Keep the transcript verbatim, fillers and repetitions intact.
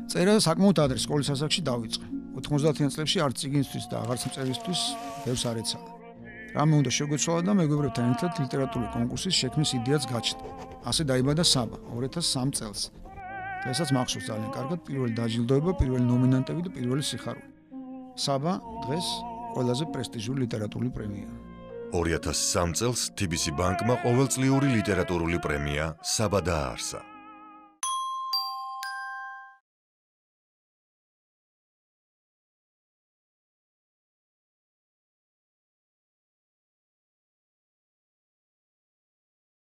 წერა საკმაოდ ადრე სკოლის ასაკში დავიწყე. ოთხმოცდაათიან წლებში არც წიგნისთვის და აღარც მწერისთვის ბევრს არ ეცალა. რამე უნდა შეგვეცვალა და მეგობრებთან ერთად ლიტერატურული კონკურსის შექმნის იდეაც გაჩნდა. ასე დაიბადა საბა ორი ათას სამი წელს. დღესაც მახსოვს ძალიან კარგად პირველი დაჯილდოება, პირველი ნომინანტები და პირველი სიხარული. საბა დღეს ყველაზე პრესტიჟული ლიტერატურული პრემია. ორი ათას სამი წელს თი ბი სი ბანკმა ყოველწლიური ლიტერატურული პრემია საბა დააარსა.